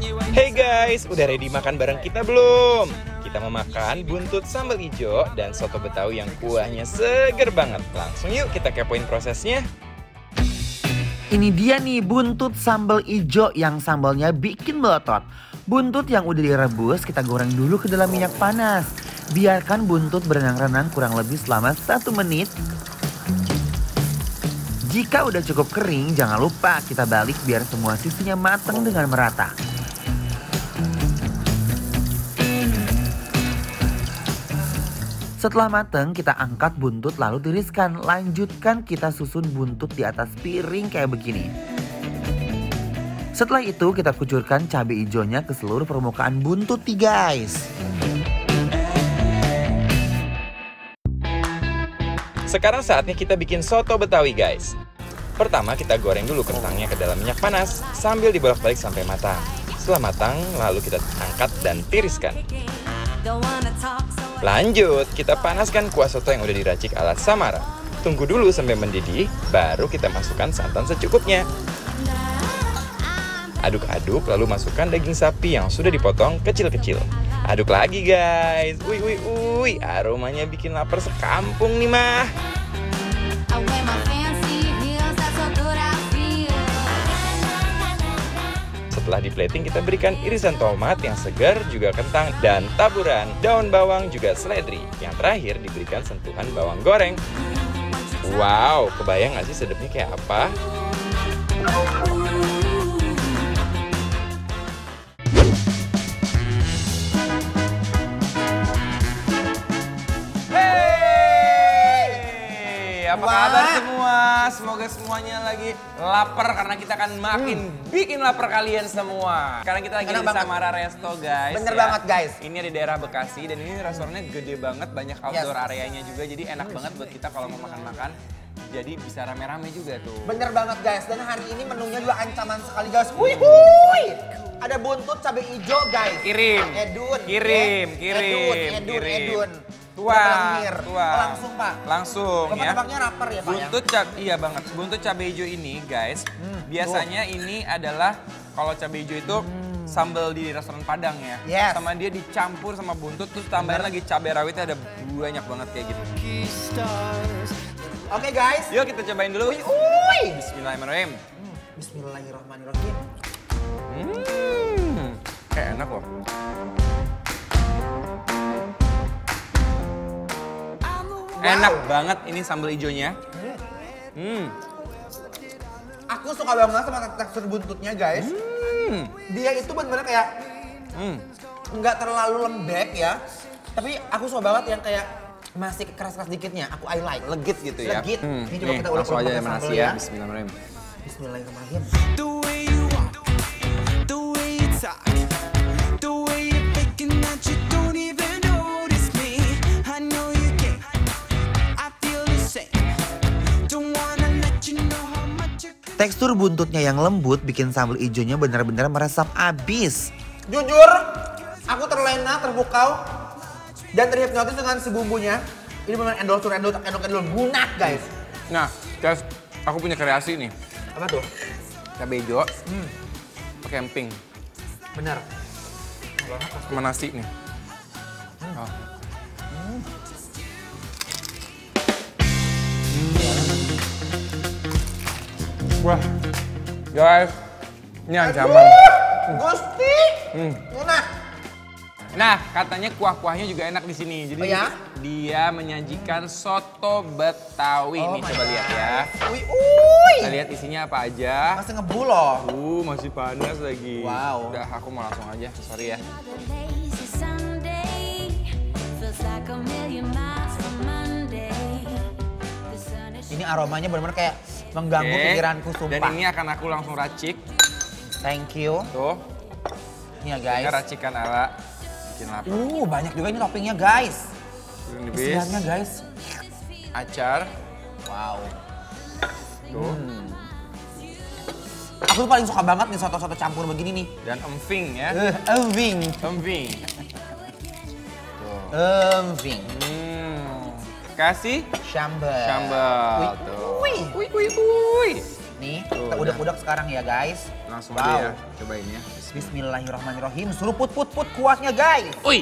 Hey guys, udah ready makan bareng kita belum? Kita mau makan buntut sambal ijo dan soto Betawi yang kuahnya seger banget. Langsung yuk kita kepoin prosesnya. Ini dia nih buntut sambal ijo yang sambalnya bikin melotot. Buntut yang udah direbus kita goreng dulu ke dalam minyak panas. Biarkan buntut berenang-renang kurang lebih selama 1 menit. Jika udah cukup kering, jangan lupa kita balik biar semua sisinya matang dengan merata. Setelah matang, kita angkat buntut lalu tiriskan. Lanjutkan kita susun buntut di atas piring kayak begini. Setelah itu kita kucurkan cabai hijaunya ke seluruh permukaan buntut nih guys. Sekarang saatnya kita bikin soto Betawi guys. Pertama kita goreng dulu kentangnya ke dalam minyak panas sambil dibolak-balik sampai matang. Setelah matang lalu kita angkat dan tiriskan. Lanjut kita panaskan kuah soto yang udah diracik ala Samara. Tunggu dulu sampai mendidih, baru kita masukkan santan secukupnya. Aduk-aduk lalu masukkan daging sapi yang sudah dipotong kecil-kecil. Aduk lagi guys. Wih, aromanya bikin lapar sekampung nih mah. Setelah di plating kita berikan irisan tomat yang segar juga kentang dan taburan daun bawang juga seledri. Yang terakhir diberikan sentuhan bawang goreng. Wow, kebayang gak sih sedapnya kayak apa? Apa kabar semua? Semoga semuanya lagi lapar karena kita akan makin bikin lapar kalian semua. Karena kita lagi di Samara Resto guys. Bener banget guys. Ini di daerah Bekasi dan ini restorannya gede banget, banyak outdoor areanya juga. Jadi enak banget buat kita kalau mau makan-makan. Jadi bisa rame-rame juga tuh. Bener banget guys. Dan hari ini menunya juga ancaman sekali guys. Wih. Ada buntut cabai hijau guys. Kirim. Edun. Tua. Langsung pak. Langsung ya. Tebaknya rapper ya pak buntut iya banget. Buntut cabai hijau ini guys, biasanya ini adalah kalau cabai hijau itu sambal di restoran Padang ya. Yes. Sama dia dicampur sama buntut terus tambahin lagi cabai rawitnya ada banyak banget kayak gitu. Oke guys. Yuk kita cobain dulu. Bismillahirrahmanirrahim. Bismillahirrahmanirrahim. Kayak enak loh. Enak banget ini sambal hijaunya. Aku suka banget sama tekstur buntutnya guys. Dia itu bener-bener kayak nggak terlalu lembek ya. Tapi aku suka banget yang kayak masih keras-keras dikitnya. I like. Legit gitu ya. Legit. Ini coba kita langsung ulek-ulek aja pakai nasi sambal ya. Bismillahirrahmanirrahim. Bismillahirrahmanirrahim. Tekstur buntutnya yang lembut bikin sambal ijonya benar-benar meresap abis. Jujur, aku terlena, terpukau, dan terhipnotis dengan si bumbunya. Ini benar endol bunak guys. Nah, guys, aku punya kreasi nih. Apa tuh? Cabai hijau, pakai emping, Bener. sama nasi nih. Wah, guys, ini ancaman. Gusti. Nah, katanya kuah-kuahnya juga enak di sini. Jadi Oh ya? dia menyajikan soto Betawi nih, coba lihat ya. Kita lihat isinya apa aja. Masih ngebu loh. Masih panas lagi. Wow. Udah, aku mau langsung aja. Sorry ya. Ini aromanya benar-benar kayak mengganggu pikiranku sumpah. Dan ini akan aku langsung racik. Thank you. Tuh. Ini ya guys. Ini racikan ala bikin lapar. Banyak juga ini toppingnya guys. Nibis. Isiannya guys. Acar. Wow. Tuh. Aku tuh paling suka banget nih soto-soto campur begini nih. Dan emping ya. Emping. Emping. Emping. Kasih Sambal. sambal. Tuh. Wih. Wih. Nih, Tuh, kita udak-udak sekarang ya guys. Langsung aja ya, cobain ya. Bismillahirrahmanirrahim. Suruh put kuahnya guys. Ui.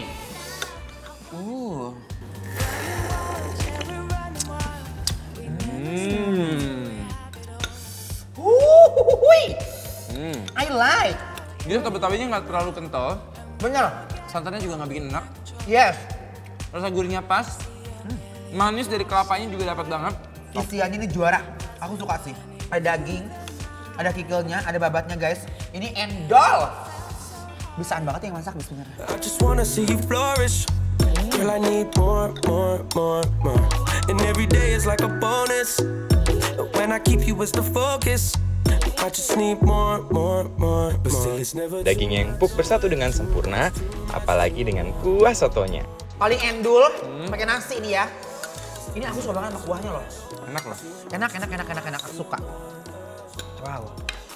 I like. Dia soto-betawinya nggak terlalu kental. Bener. Santannya juga nggak bikin enak. Yes. Rasa gurihnya pas. Manis dari kelapanya juga dapat banget. Isiannya ini juara. Aku suka sih. Ada daging, ada kikelnya, ada babatnya guys. Ini endol. Bisaan banget yang masak sebenarnya. I just wanna see you flourish. Girl, I need more. And every day is like a bonus. But when I keep you as the focus, I just need more. But still it's never Daging yang empuk bersatu dengan sempurna, apalagi dengan kuah sotonya. Paling endul, pakai nasi nih ya. Ini aku suka banget sama kuahnya loh. Enak loh. Enak. Aku suka. Wow.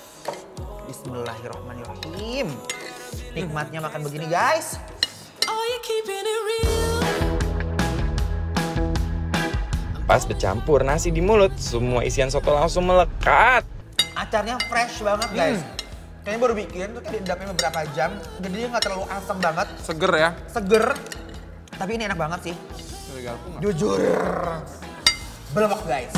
Bismillahirrahmanirrahim. Nikmatnya makan begini guys. Are you keeping it real? Pas bercampur nasi di mulut, semua isian soto langsung melekat. Acarnya fresh banget guys. Kayaknya baru bikin tuh kayak diendapnya beberapa jam. Jadi dia nggak terlalu asam banget. Seger ya. Seger. Tapi ini enak banget sih. Dari garpu nggak? Jujur. Belok guys.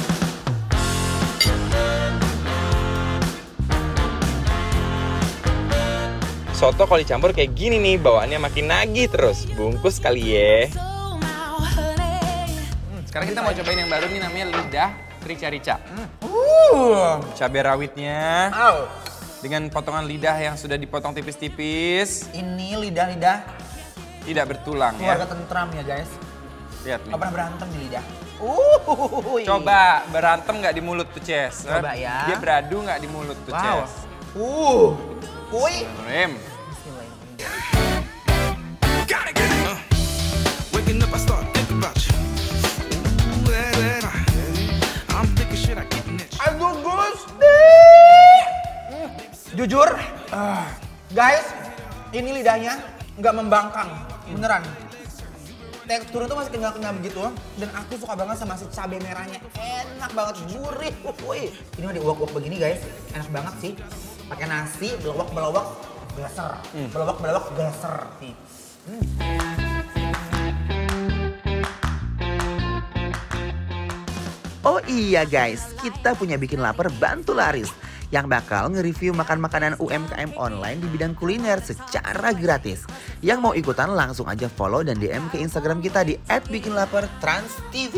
Soto kalau dicampur kayak gini nih, bawaannya makin nagih terus. Bungkus kali ya. Sekarang kita mau cobain yang baru nih, namanya lidah rica-rica. Cabai rawitnya Wow. dengan potongan lidah yang sudah dipotong tipis-tipis, Ini lidah-lidah tidak bertulang keluarga ya. tentram ya guys. Lihat nih. Gak pernah berantem di lidah. Coba berantem nggak di mulut tuh, Ces? Coba ya. Dia beradu nggak di mulut tuh, Wow. Ces? Wih. Rem. Waking up, I start thinking about you. I'm thinking, should I get next? Aduh Gusti. Jujur, guys, ini lidahnya nggak membangkang, beneran. Teksturnya tuh masih kenyal-kenyal begitu, dan aku suka banget sama si cabai merahnya, enak banget, gurih. Wih, ini mah diuak-uak begini guys, enak banget sih. Pakai nasi, belawak-belawak, geser, belawak-belawak, geser. Nih. Oh iya guys, kita punya Bikin Lapar Bantu Laris yang bakal nge-review makan-makanan UMKM online di bidang kuliner secara gratis. Yang mau ikutan langsung aja follow dan DM ke Instagram kita di @bikinlapartransTV.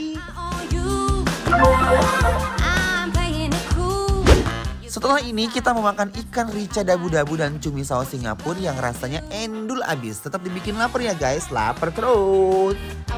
Setelah ini kita mau makan ikan rica dabu-dabu dan cumi saus Singapura yang rasanya endul abis. Tetap dibikin lapar ya guys, lapar terus.